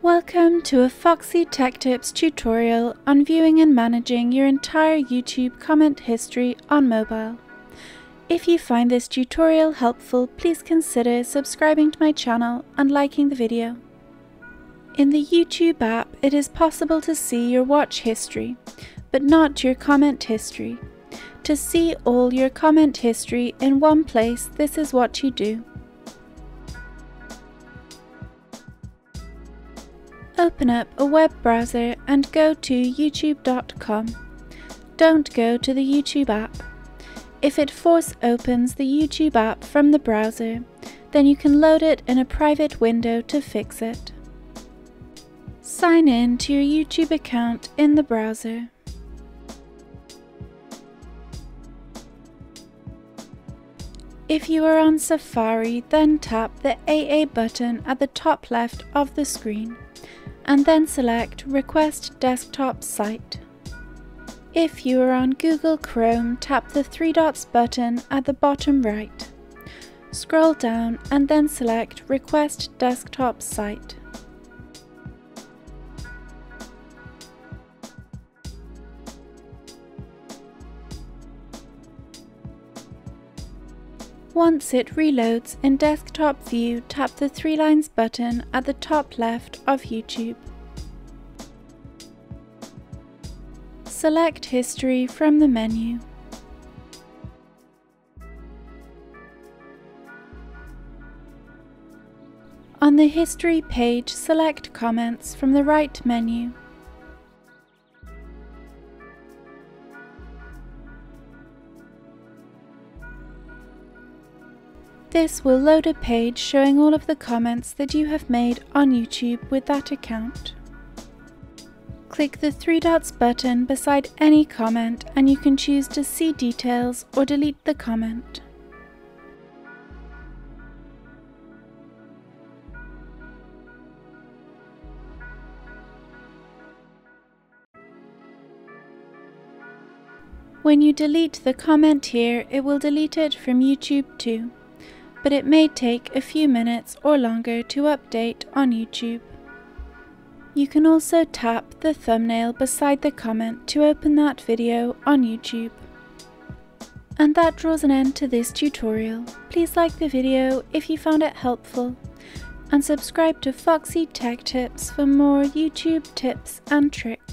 Welcome to a Foxy Tech Tips tutorial on viewing and managing your entire YouTube comment history on mobile. If you find this tutorial helpful, please consider subscribing to my channel and liking the video. In the YouTube app, it is possible to see your watch history, but not your comment history. To see all your comment history in one place, this is what you do. Open up a web browser and go to youtube.com. Don't go to the YouTube app. If it force opens the YouTube app from the browser, then you can load it in a private window to fix it. Sign in to your YouTube account in the browser. If you are on Safari, then tap the AA button at the top left of the screen, and then select Request Desktop Site. If you are on Google Chrome, tap the three dots button at the bottom right. Scroll down and then select Request Desktop Site. Once it reloads in desktop view, tap the three lines button at the top left of YouTube. Select History from the menu. On the History page, select Comments from the right menu. This will load a page showing all of the comments that you have made on YouTube with that account. Click the three dots button beside any comment and you can choose to see details or delete the comment. When you delete the comment here, it will delete it from YouTube too, but it may take a few minutes or longer to update on YouTube. You can also tap the thumbnail beside the comment to open that video on YouTube. And that draws an end to this tutorial. Please like the video if you found it helpful, and subscribe to Foxy Tech Tips for more YouTube tips and tricks.